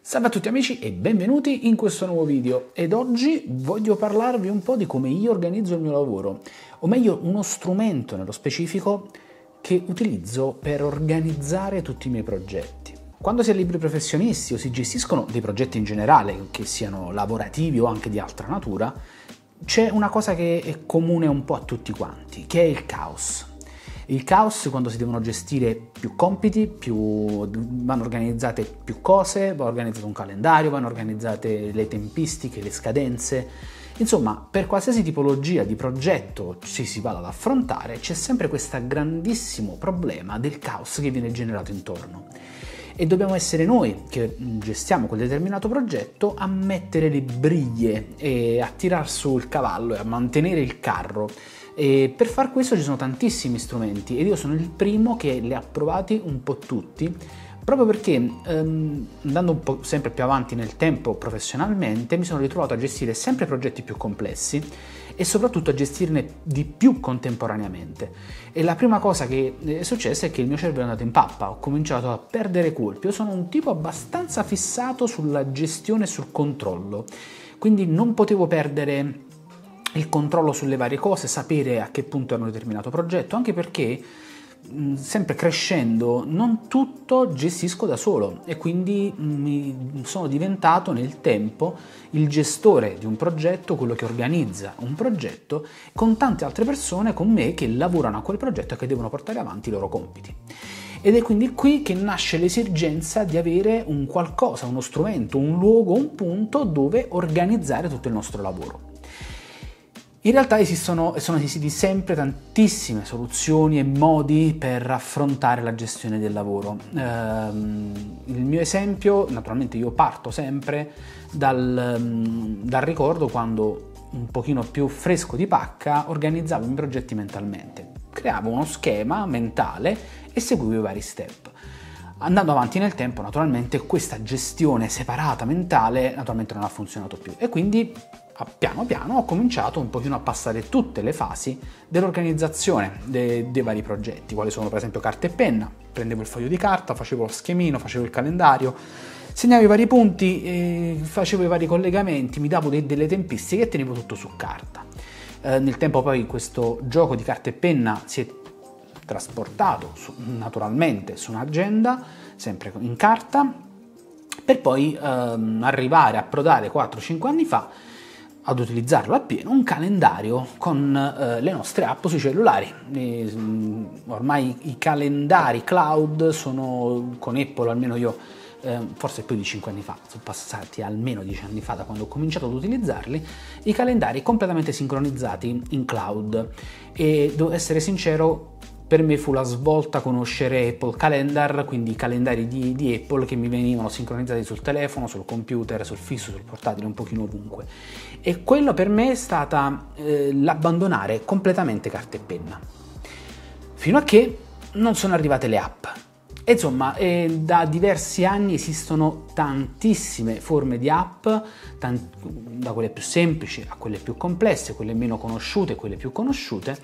Salve a tutti amici e benvenuti in questo nuovo video ed oggi voglio parlarvi un po' di come io organizzo il mio lavoro, o meglio uno strumento nello specifico che utilizzo per organizzare tutti i miei progetti. Quando si è liberi professionisti o si gestiscono dei progetti in generale, che siano lavorativi o anche di altra natura, c'è una cosa che è comune un po' a tutti quanti, che è il caos. Il caos quando si devono gestire più compiti, vanno organizzate più cose, va organizzato un calendario, vanno organizzate le tempistiche, le scadenze. Insomma, per qualsiasi tipologia di progetto si vada ad affrontare, c'è sempre questo grandissimo problema del caos che viene generato intorno. E dobbiamo essere noi che gestiamo quel determinato progetto a mettere le briglie e a tirar su il cavallo e a mantenere il carro. E per far questo ci sono tantissimi strumenti ed io sono il primo che li ha provati un po' tutti, proprio perché andando un po' sempre più avanti nel tempo professionalmente mi sono ritrovato a gestire sempre progetti più complessi e soprattutto a gestirne di più contemporaneamente. E la prima cosa che è successa è che il mio cervello è andato in pappa, ho cominciato a perdere colpi. Io sono un tipo abbastanza fissato sulla gestione e sul controllo, quindi non potevo perdere il controllo sulle varie cose, sapere a che punto era un determinato progetto, anche perché sempre crescendo non tutto gestisco da solo e quindi mi sono diventato nel tempo il gestore di un progetto, quello che organizza un progetto con tante altre persone con me che lavorano a quel progetto e che devono portare avanti i loro compiti. Ed è quindi qui che nasce l'esigenza di avere un qualcosa, uno strumento, un luogo, un punto dove organizzare tutto il nostro lavoro. In realtà sono esistiti sempre tantissime soluzioni e modi per affrontare la gestione del lavoro. Il mio esempio, naturalmente io parto sempre dal ricordo quando un pochino più fresco di pacca organizzavo i miei progetti mentalmente. Creavo uno schema mentale e seguivo i vari step. Andando avanti nel tempo, naturalmente, questa gestione separata mentale naturalmente non ha funzionato più e quindi piano piano ho cominciato un pochino a passare tutte le fasi dell'organizzazione dei vari progetti, quali sono per esempio carta e penna. Prendevo il foglio di carta, facevo lo schemino, facevo il calendario, segnavo i vari punti, facevo i vari collegamenti, mi davo delle tempistiche e tenevo tutto su carta. Nel tempo poi questo gioco di carta e penna si è trasportato naturalmente su un'agenda, sempre in carta, per poi arrivare a approdare 4-5 anni fa ad utilizzarlo appieno, un calendario con le nostre app sui cellulari. Ormai i calendari cloud sono con Apple, almeno io, forse più di 5 anni fa, sono passati almeno 10 anni fa da quando ho cominciato ad utilizzarli, i calendari completamente sincronizzati in cloud. E devo essere sincero, per me fu la svolta conoscere Apple Calendar, quindi i calendari di Apple che mi venivano sincronizzati sul telefono, sul computer, sul fisso, sul portatile, un pochino ovunque. E quello per me è stata l'abbandonare completamente carta e penna. Fino a che non sono arrivate le app. E insomma, da diversi anni esistono tantissime forme di app, da quelle più semplici a quelle più complesse, quelle meno conosciute, quelle più conosciute.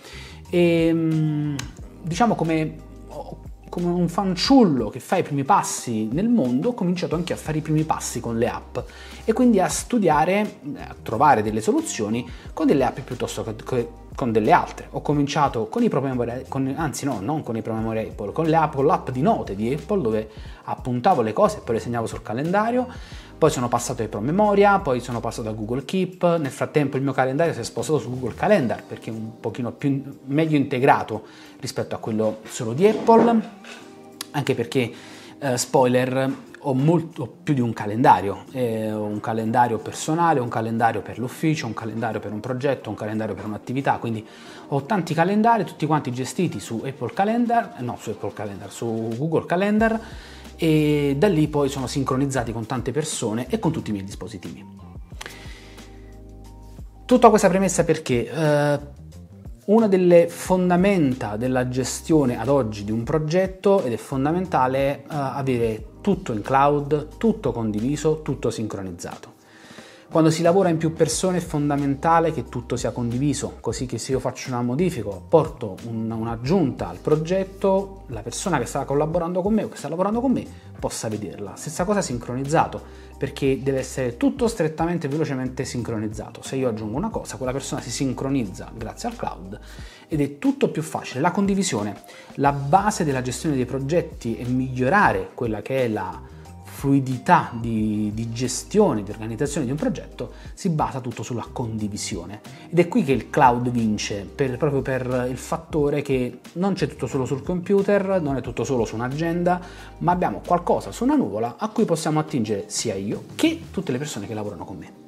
E diciamo come un fanciullo che fa i primi passi nel mondo, ho cominciato anche a fare i primi passi con le app e quindi a studiare, a trovare delle soluzioni con delle app piuttosto che con delle altre. Ho cominciato con i proprietari, non con i proprietari Apple, con l'app di note di Apple, dove appuntavo le cose e poi le segnavo sul calendario. Poi sono passato ai promemoria, poi sono passato a Google Keep. Nel frattempo il mio calendario si è spostato su Google Calendar perché è un pochino meglio integrato rispetto a quello solo di Apple, anche perché, spoiler, ho molto più di un calendario. Ho un calendario personale, un calendario per l'ufficio, un calendario per un progetto, un calendario per un'attività, quindi ho tanti calendari, tutti quanti gestiti su su Google Calendar, e da lì poi sono sincronizzati con tante persone e con tutti i miei dispositivi. Tutta questa premessa perché una delle fondamenta della gestione ad oggi di un progetto, ed è fondamentale avere tutto in cloud, tutto condiviso, tutto sincronizzato. Quando si lavora in più persone è fondamentale che tutto sia condiviso, così che se io faccio una modifica, porto un'aggiunta al progetto, la persona che sta collaborando con me o che sta lavorando con me possa vederla. Stessa cosa sincronizzato, perché deve essere tutto strettamente e velocemente sincronizzato. Se io aggiungo una cosa, quella persona si sincronizza grazie al cloud ed è tutto più facile. La condivisione, la base della gestione dei progetti e migliorare quella che è la fluidità di gestione, di organizzazione di un progetto si basa tutto sulla condivisione ed è qui che il cloud vince proprio per il fattore che non c'è tutto solo sul computer, non è tutto solo su un'agenda, ma abbiamo qualcosa su una nuvola a cui possiamo attingere sia io che tutte le persone che lavorano con me.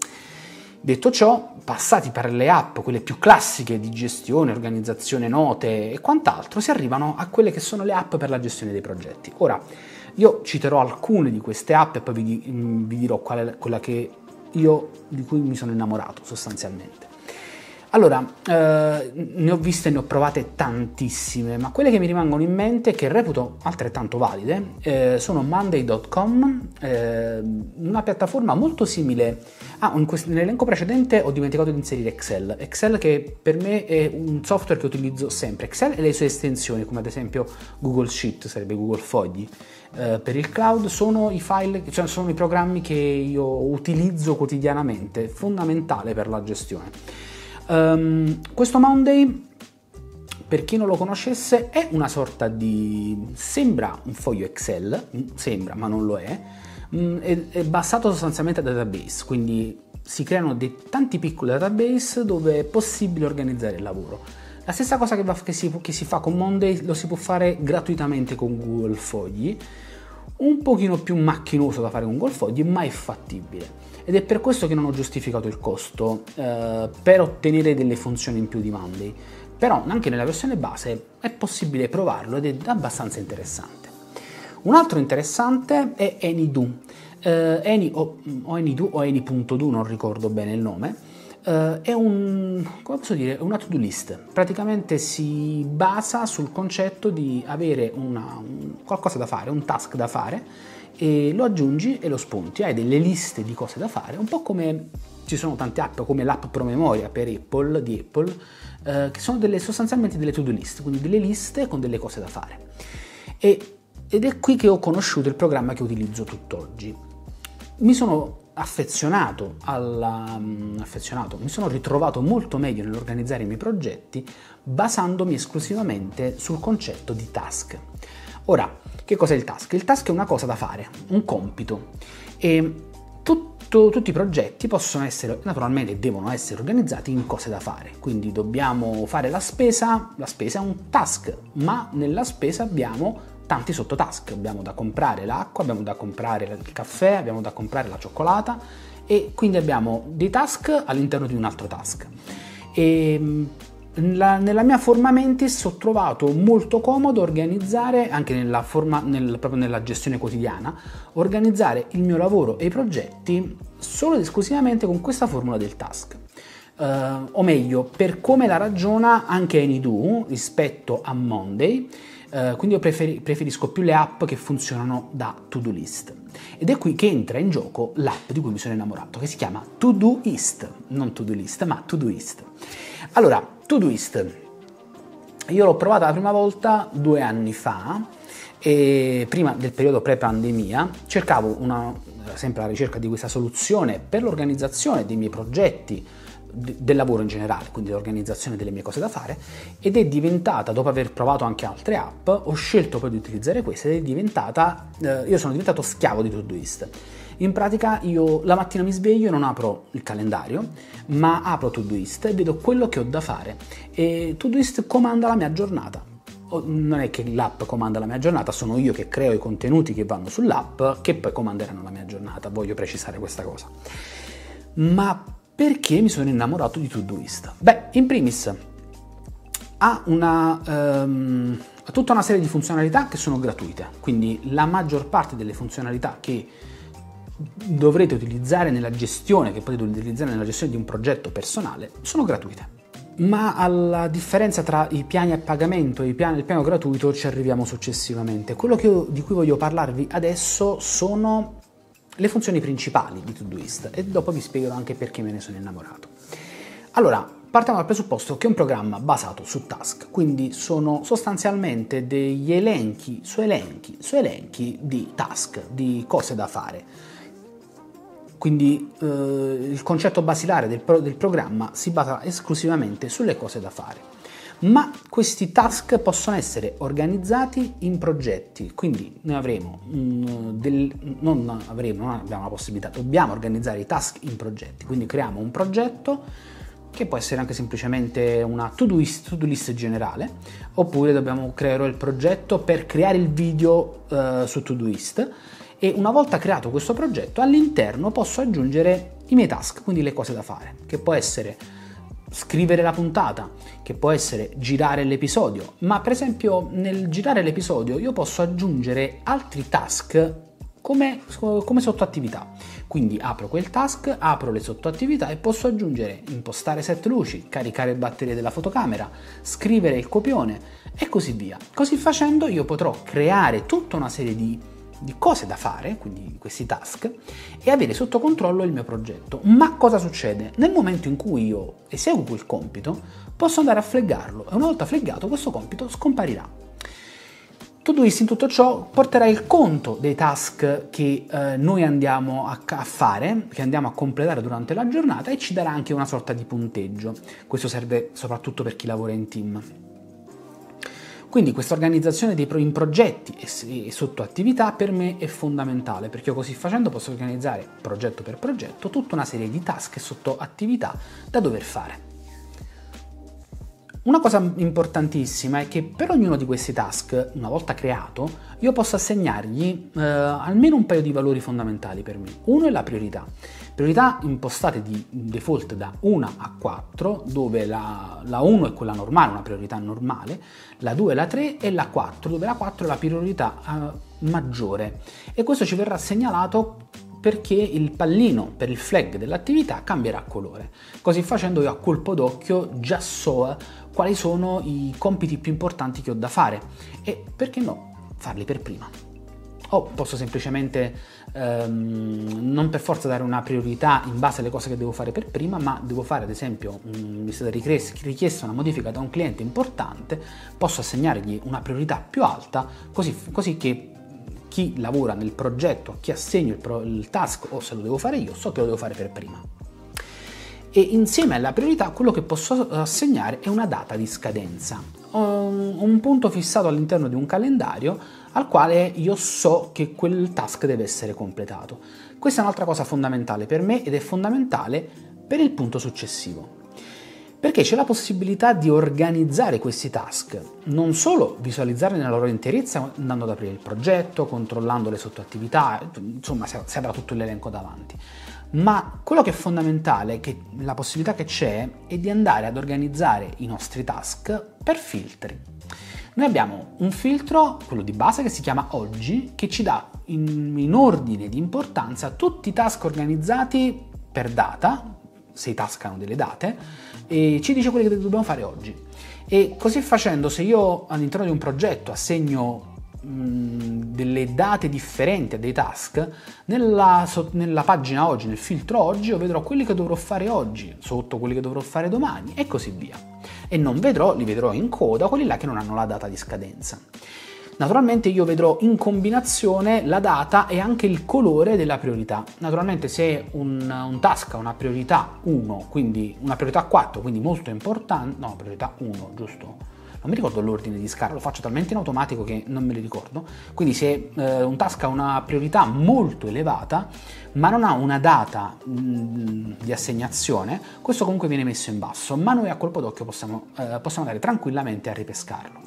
Detto ciò, passati per le app, quelle più classiche di gestione, organizzazione, note e quant'altro, si arrivano a quelle che sono le app per la gestione dei progetti. Ora, io citerò alcune di queste app e poi vi dirò qual è quella di cui mi sono innamorato sostanzialmente. Allora, ne ho viste e ne ho provate tantissime, ma quelle che mi rimangono in mente, che reputo altrettanto valide, sono Monday.com, una piattaforma molto simile. Nell'elenco precedente ho dimenticato di inserire Excel. Excel, che per me è un software che utilizzo sempre. Excel e le sue estensioni, come ad esempio Google Sheet, sarebbe Google Fogli. Per il cloud sono i file, cioè sono i programmi che io utilizzo quotidianamente, fondamentale per la gestione. Questo Monday, per chi non lo conoscesse, è una sorta di... sembra un foglio Excel, sembra ma non lo è basato sostanzialmente da database, quindi si creano tanti piccoli database dove è possibile organizzare il lavoro. La stessa cosa che si fa con Monday lo si può fare gratuitamente con Google Fogli, un pochino più macchinoso da fare con Google Fogli, ma è fattibile. Ed è per questo che non ho giustificato il costo per ottenere delle funzioni in più di Monday. Però anche nella versione base è possibile provarlo ed è abbastanza interessante. Un altro interessante è AnyDo. AnyDo o Any.do, non ricordo bene il nome. È come posso dire, una to-do list. Praticamente si basa sul concetto di avere qualcosa da fare, un task da fare, e lo aggiungi e lo spunti. Hai delle liste di cose da fare, un po' come ci sono tante app come l'app promemoria per Apple, di Apple, che sono sostanzialmente delle to-do list, quindi delle liste con delle cose da fare. Ed è qui che ho conosciuto il programma che utilizzo tutt'oggi. Mi sono affezionato, mi sono ritrovato molto meglio nell'organizzare i miei progetti basandomi esclusivamente sul concetto di task. Ora, che cos'è il task? Il task è una cosa da fare, un compito, e tutti i progetti possono essere, naturalmente devono essere organizzati in cose da fare. Quindi dobbiamo fare la spesa è un task, ma nella spesa abbiamo tanti sottotask. Abbiamo da comprare l'acqua, abbiamo da comprare il caffè, abbiamo da comprare la cioccolata, e quindi abbiamo dei task all'interno di un altro task. Nella mia forma mentis ho trovato molto comodo organizzare, anche proprio nella gestione quotidiana, organizzare il mio lavoro e i progetti solo ed esclusivamente con questa formula del task. O meglio, per come la ragiona anche AnyDo rispetto a Monday. Quindi io preferisco più le app che funzionano da to-do list. Ed è qui che entra in gioco l'app di cui mi sono innamorato, che si chiama Todoist, non to-do list, ma Todoist. Allora, Todoist, io l'ho provata la prima volta 2 anni fa, e prima del periodo pre-pandemia. Cercavo sempre alla ricerca di questa soluzione per l'organizzazione dei miei progetti, del lavoro in generale, quindi l'organizzazione delle mie cose da fare, ed è diventata, dopo aver provato anche altre app, ho scelto poi di utilizzare questa ed è diventata, io sono diventato schiavo di Todoist. In pratica io la mattina mi sveglio e non apro il calendario, ma apro Todoist e vedo quello che ho da fare, e Todoist comanda la mia giornata. Non è che l'app comanda la mia giornata, sono io che creo i contenuti che vanno sull'app che poi comanderanno la mia giornata, voglio precisare questa cosa. Ma perché mi sono innamorato di Todoist? Beh, in primis ha tutta una serie di funzionalità che sono gratuite, quindi la maggior parte delle funzionalità che dovrete utilizzare nella gestione, che potete utilizzare nella gestione di un progetto personale, sono gratuite. Ma alla differenza tra i piani a pagamento e il piano gratuito ci arriviamo successivamente. Quello di cui voglio parlarvi adesso sono le funzioni principali di Todoist e dopo vi spiegherò anche perché me ne sono innamorato. Allora, partiamo dal presupposto che è un programma basato su task, quindi sono sostanzialmente degli elenchi su elenchi di task, di cose da fare. Quindi il concetto basilare del programma si basa esclusivamente sulle cose da fare. Ma questi task possono essere organizzati in progetti, quindi noi non abbiamo la possibilità, dobbiamo organizzare i task in progetti, quindi creiamo un progetto che può essere anche semplicemente una to-do list generale, oppure dobbiamo creare il progetto per creare il video su Todoist, e una volta creato questo progetto all'interno posso aggiungere i miei task, quindi le cose da fare, che può essere scrivere la puntata, che può essere girare l'episodio, ma per esempio nel girare l'episodio io posso aggiungere altri task come sottoattività. Quindi apro quel task, apro le sottoattività e posso aggiungere impostare set luci, caricare batterie della fotocamera, scrivere il copione e così via. Così facendo io potrò creare tutta una serie di cose da fare, quindi questi task, e avere sotto controllo il mio progetto. Ma cosa succede? Nel momento in cui io eseguo quel compito, posso andare a flaggarlo e una volta flaggato questo compito scomparirà. Todoist in tutto ciò porterà il conto dei task che noi andiamo a fare, che andiamo a completare durante la giornata, e ci darà anche una sorta di punteggio. Questo serve soprattutto per chi lavora in team. Quindi questa organizzazione in progetti e sottoattività per me è fondamentale, perché io così facendo posso organizzare progetto per progetto tutta una serie di task e sottoattività da dover fare. Una cosa importantissima è che per ognuno di questi task, una volta creato, io posso assegnargli almeno un paio di valori fondamentali per me. Uno è la priorità. Priorità impostate di default da 1 a 4, dove la 1 è quella normale, una priorità normale, la 2 è la 3 e la 4, dove la 4 è la priorità maggiore. E questo ci verrà segnalato perché il pallino per il flag dell'attività cambierà colore. Così facendo io a colpo d'occhio già so quali sono i compiti più importanti che ho da fare e, perché no, farli per prima. O posso semplicemente non per forza dare una priorità in base alle cose che devo fare per prima, ma devo fare, ad esempio, mi è stata richiesta una modifica da un cliente importante, posso assegnargli una priorità più alta, così che chi lavora nel progetto, a chi assegno il task, o se lo devo fare io, so che lo devo fare per prima. E insieme alla priorità quello che posso assegnare è una data di scadenza, un punto fissato all'interno di un calendario al quale io so che quel task deve essere completato. Questa è un'altra cosa fondamentale per me ed è fondamentale per il punto successivo, perché c'è la possibilità di organizzare questi task, non solo visualizzarli nella loro interezza andando ad aprire il progetto, controllando le sottoattività, insomma si avrà tutto l'elenco davanti, ma quello che è fondamentale, che la possibilità che c'è, è di andare ad organizzare i nostri task per filtri. Noi abbiamo un filtro, quello di base, che si chiama Oggi, che ci dà in ordine di importanza tutti i task organizzati per data, se i task hanno delle date, e ci dice quelli che dobbiamo fare oggi. E così facendo, se io all'interno di un progetto assegno delle date differenti a dei task, nella pagina Oggi, nel filtro Oggi, io vedrò quelli che dovrò fare oggi, sotto quelli che dovrò fare domani e così via. E non li vedrò in coda quelli là che non hanno la data di scadenza. Naturalmente io vedrò in combinazione la data e anche il colore della priorità. Naturalmente se un task ha una priorità 1, quindi una priorità 4, quindi molto importante, no, priorità 1, giusto? Non mi ricordo l'ordine di scala, lo faccio talmente in automatico che non me li ricordo. Quindi se un task ha una priorità molto elevata, ma non ha una data di assegnazione, questo comunque viene messo in basso, ma noi a colpo d'occhio possiamo andare tranquillamente a ripescarlo.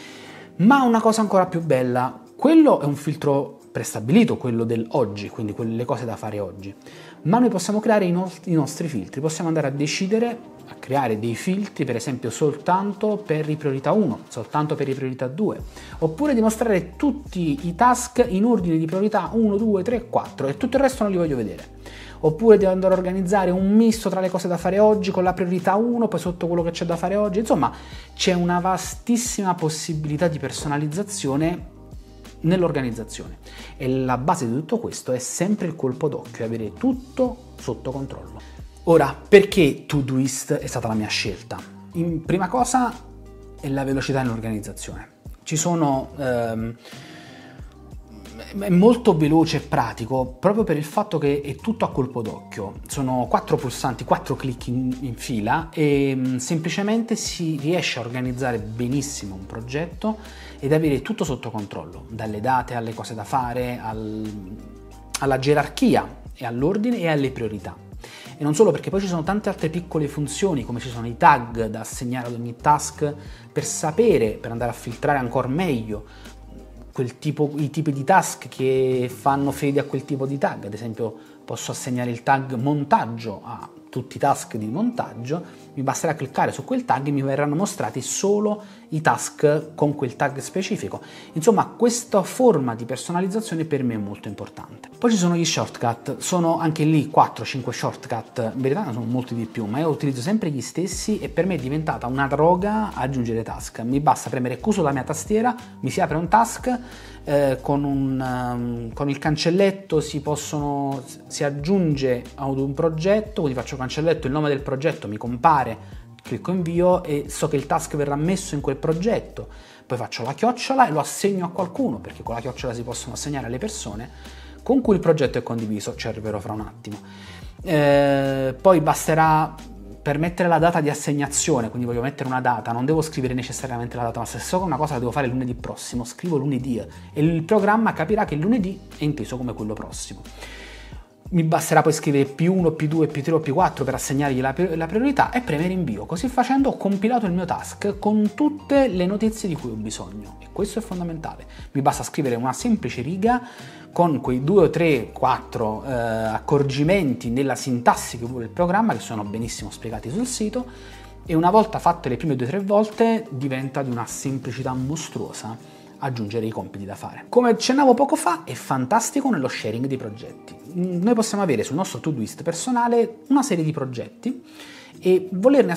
Ma una cosa ancora più bella, quello è un filtro prestabilito, quello del oggi, quindi quelle cose da fare oggi, ma noi possiamo creare i nostri filtri, possiamo andare a decidere, a creare dei filtri, per esempio soltanto per i priorità 1, soltanto per i priorità 2, oppure di mostrare tutti i task in ordine di priorità 1, 2, 3, 4 e tutto il resto non li voglio vedere. Oppure di andare a organizzare un misto tra le cose da fare oggi con la priorità 1, poi sotto quello che c'è da fare oggi. Insomma, c'è una vastissima possibilità di personalizzazione nell'organizzazione. E la base di tutto questo è sempre il colpo d'occhio, avere tutto sotto controllo. Ora, perché Todoist è stata la mia scelta? In prima cosa è la velocità nell'organizzazione. Ci sono è molto veloce e pratico proprio per il fatto che è tutto a colpo d'occhio. Sono 4 pulsanti, 4 clic in fila e semplicemente si riesce a organizzare benissimo un progetto ed avere tutto sotto controllo, dalle date alle cose da fare, alla gerarchia e all'ordine e alle priorità. E non solo, perché poi ci sono tante altre piccole funzioni, come ci sono i tag da assegnare ad ogni task per sapere, per andare a filtrare ancora meglio i tipi di task che fanno fede a quel tipo di tag. Ad esempio posso assegnare il tag montaggio a tutti i task di montaggio, mi basterà cliccare su quel tag e mi verranno mostrati solo i task con quel tag specifico. Insomma, questa forma di personalizzazione per me è molto importante. Poi ci sono gli shortcut, sono anche lì 4-5 shortcut, in verità ne sono molti di più, ma io utilizzo sempre gli stessi e per me è diventata una droga aggiungere task. Mi basta premere Q sulla mia tastiera, mi si apre un task, con il cancelletto si aggiunge ad un progetto, quindi faccio cancelletto, il nome del progetto mi compare, clicco invio e so che il task verrà messo in quel progetto, poi faccio la chiocciola e lo assegno a qualcuno, perché con la chiocciola si possono assegnare alle persone con cui il progetto è condiviso, ci arriverò fra un attimo. Poi basterà per mettere la data di assegnazione, quindi voglio mettere una data, non devo scrivere necessariamente la data, ma se so che una cosa la devo fare lunedì prossimo, scrivo lunedì e il programma capirà che il lunedì è inteso come quello prossimo. Mi basterà poi scrivere P1, P2, P3 o P4 per assegnargli la priorità e premere invio. Così facendo ho compilato il mio task con tutte le notizie di cui ho bisogno e questo è fondamentale. Mi basta scrivere una semplice riga con quei 2 o 3, 4 accorgimenti nella sintassi che vuole il programma, che sono benissimo spiegati sul sito, e una volta fatte le prime 2 o 3 volte diventa di una semplicità mostruosa aggiungere i compiti da fare. Come accennavo poco fa, è fantastico nello sharing dei progetti. Noi possiamo avere sul nostro Todoist personale una serie di progetti e volerne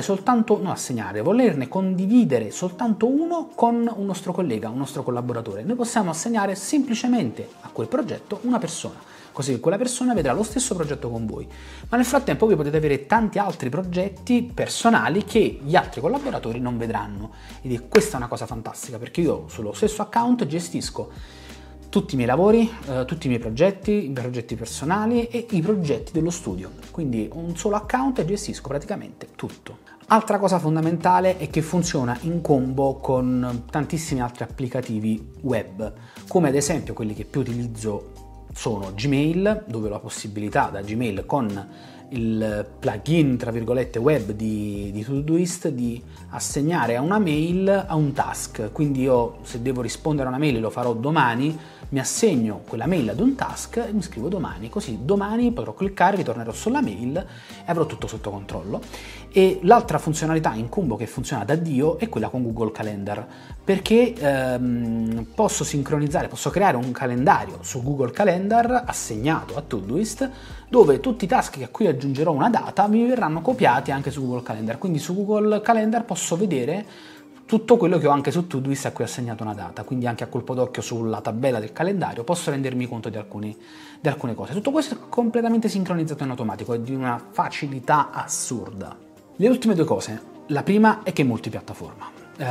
volerne condividere soltanto uno con un nostro collega, un nostro collaboratore. Noi possiamo assegnare semplicemente a quel progetto una persona, così che quella persona vedrà lo stesso progetto con voi. Ma nel frattempo voi potete avere tanti altri progetti personali che gli altri collaboratori non vedranno. Ed questa è una cosa fantastica, perché io sullo stesso account gestisco tutti i miei lavori, tutti i miei progetti, i progetti personali e i progetti dello studio. Quindi un solo account e gestisco praticamente tutto. Altra cosa fondamentale è che funziona in combo con tantissimi altri applicativi web, come ad esempio quelli che più utilizzo sono Gmail, dove ho la possibilità da Gmail con il plugin tra virgolette web di Todoist di assegnare a una mail a un task. Quindi io, se devo rispondere a una mail, lo farò domani, mi assegno quella mail ad un task e mi scrivo domani, così domani potrò cliccare, ritornerò sulla mail e avrò tutto sotto controllo. E l'altra funzionalità in combo che funziona da Dio è quella con Google Calendar, perché posso sincronizzare, posso creare un calendario su Google Calendar assegnato a Todoist, dove tutti i task a cui aggiungerò una data mi verranno copiati anche su Google Calendar. Quindi su Google Calendar posso vedere tutto quello che ho anche su Todoist a cui ho assegnato una data, quindi anche a colpo d'occhio sulla tabella del calendario posso rendermi conto di alcune cose. Tutto questo è completamente sincronizzato in automatico e di una facilità assurda. Le ultime 2 cose. La prima è che è multipiattaforma.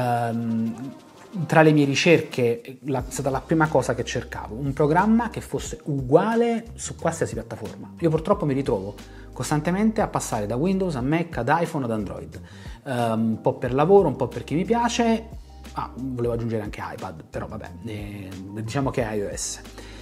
Tra le mie ricerche è stata la prima cosa che cercavo, un programma che fosse uguale su qualsiasi piattaforma. Io purtroppo mi ritrovo costantemente a passare da Windows a Mac, ad iPhone, ad Android, un po' per lavoro, un po' perché mi piace, volevo aggiungere anche iPad, però vabbè, diciamo che è iOS.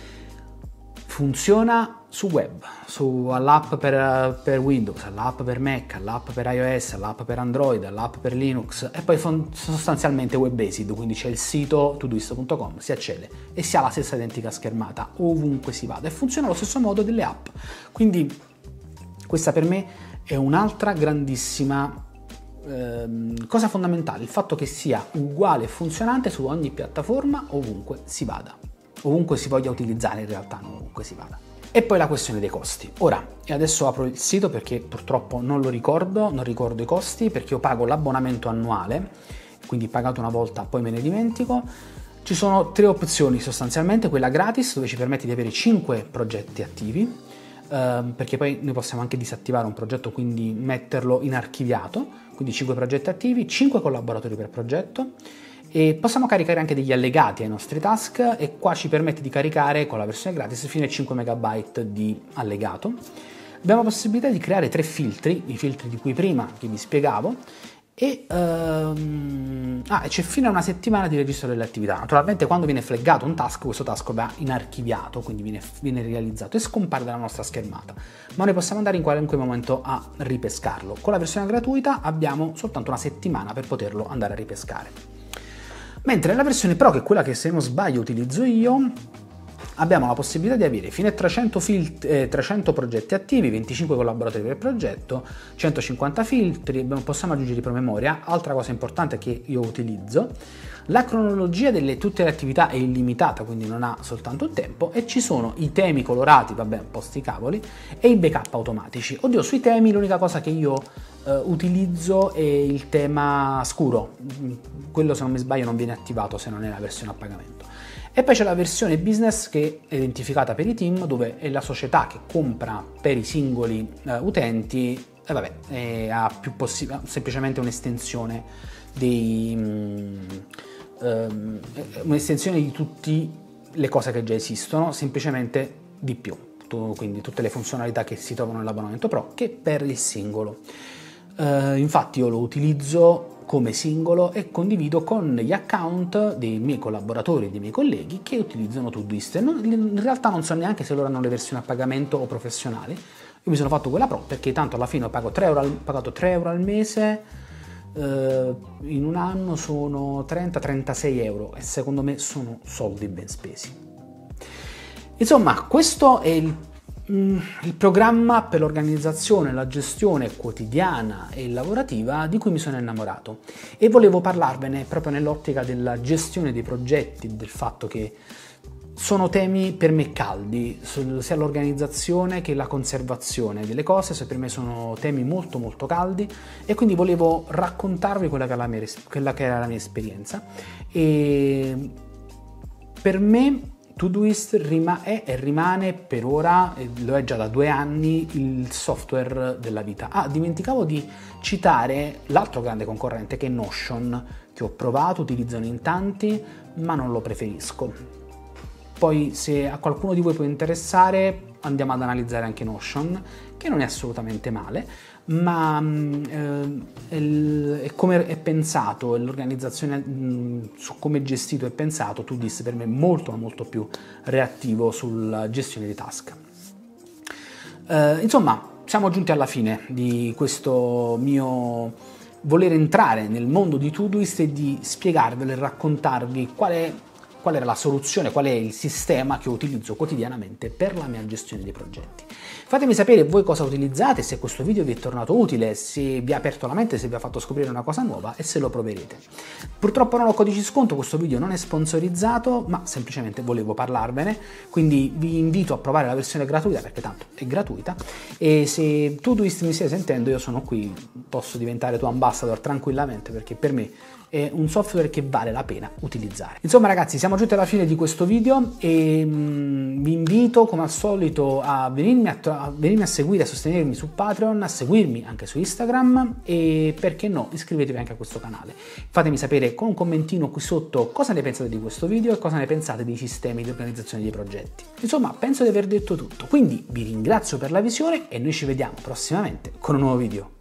Funziona su web, all'app per Windows, all'app per Mac, all'app per iOS, all'app per Android, all'app per Linux e poi sostanzialmente web-based, quindi c'è il sito todoist.com, si accede e si ha la stessa identica schermata ovunque si vada e funziona allo stesso modo delle app. Quindi questa per me è un'altra grandissima cosa fondamentale, il fatto che sia uguale e funzionante su ogni piattaforma ovunque si vada. Ovunque si voglia utilizzare, in realtà non ovunque si vada. E poi la questione dei costi. Ora, adesso apro il sito perché purtroppo non ricordo i costi, perché io pago l'abbonamento annuale, quindi pagato una volta poi me ne dimentico. Ci sono 3 opzioni sostanzialmente, quella gratis dove ci permette di avere 5 progetti attivi, perché poi noi possiamo anche disattivare un progetto, quindi metterlo in archiviato, quindi 5 progetti attivi, 5 collaboratori per progetto, e possiamo caricare anche degli allegati ai nostri task, e qua ci permette di caricare con la versione gratis fino a 5 MB di allegato. Abbiamo la possibilità di creare 3 filtri, i filtri di cui prima che vi spiegavo, e c'è fino a una settimana di registro delle attività. Naturalmente quando viene flaggato un task, questo task va in archiviato, quindi viene realizzato e scompare dalla nostra schermata, ma noi possiamo andare in qualunque momento a ripescarlo. Con la versione gratuita abbiamo soltanto una settimana per poterlo andare a ripescare, mentre nella versione Pro, che è quella che se non sbaglio utilizzo io, abbiamo la possibilità di avere fino a 300 progetti attivi, 25 collaboratori per progetto, 150 filtri, possiamo aggiungere i promemoria. Altra cosa importante che io utilizzo, la cronologia delle tutte le attività è illimitata, quindi non ha soltanto un tempo, e ci sono i temi colorati, vabbè, un po' sti cavoli, e i backup automatici. Oddio, sui temi l'unica cosa che io utilizzo è il tema scuro, quello se non mi sbaglio non viene attivato se non è la versione a pagamento. E poi c'è la versione business che è identificata per i team, dove è la società che compra per i singoli utenti, e vabbè, ha semplicemente un'estensione un'estensione di tutte le cose che già esistono, semplicemente di più, quindi tutte le funzionalità che si trovano nell'abbonamento Pro che per il singolo. Infatti io lo utilizzo come singolo e condivido con gli account dei miei collaboratori e dei miei colleghi che utilizzano Todoist. In realtà non so neanche se loro hanno le versioni a pagamento o professionali. Io mi sono fatto quella Pro perché tanto alla fine ho pagato 3 euro al mese, in un anno sono 30-36 euro e secondo me sono soldi ben spesi. Insomma, questo è il programma per l'organizzazione e la gestione quotidiana e lavorativa di cui mi sono innamorato, e volevo parlarvene proprio nell'ottica della gestione dei progetti, del fatto che sono temi per me caldi, sia l'organizzazione che la conservazione delle cose, per me sono temi molto molto caldi, e quindi volevo raccontarvi quella che era la mia esperienza. E per me Todoist è e rimane per ora, e lo è già da 2 anni, il software della vita. Dimenticavo di citare l'altro grande concorrente che è Notion, che ho provato, utilizzano in tanti, ma non lo preferisco. Poi se a qualcuno di voi può interessare andiamo ad analizzare anche Notion, che non è assolutamente male, ma come è pensato, l'organizzazione, su come è gestito e pensato, Todoist per me è molto molto più reattivo sulla gestione dei task. Insomma, siamo giunti alla fine di questo mio voler entrare nel mondo di Todoist e di spiegarvelo e raccontarvi qual era la soluzione, qual è il sistema che utilizzo quotidianamente per la mia gestione dei progetti. Fatemi sapere voi cosa utilizzate, se questo video vi è tornato utile, se vi ha aperto la mente, se vi ha fatto scoprire una cosa nuova e se lo proverete. Purtroppo non ho codici sconto, questo video non è sponsorizzato, ma semplicemente volevo parlarvene, quindi vi invito a provare la versione gratuita perché tanto è gratuita, e se Todoist mi stai sentendo io sono qui, posso diventare tuo ambassador tranquillamente, perché per me è un software che vale la pena utilizzare. Insomma ragazzi, siamo giunti alla fine di questo video e vi invito come al solito a venirmi a seguire, a sostenermi su Patreon, a seguirmi anche su Instagram e perché no, iscrivetevi anche a questo canale. Fatemi sapere con un commentino qui sotto cosa ne pensate di questo video e cosa ne pensate dei sistemi di organizzazione dei progetti. Insomma, penso di aver detto tutto, quindi vi ringrazio per la visione e noi ci vediamo prossimamente con un nuovo video.